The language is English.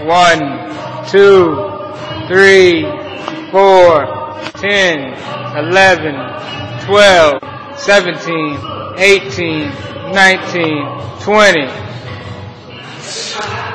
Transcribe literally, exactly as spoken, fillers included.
One, two, three, four, ten, eleven, twelve, seventeen, eighteen, nineteen, twenty.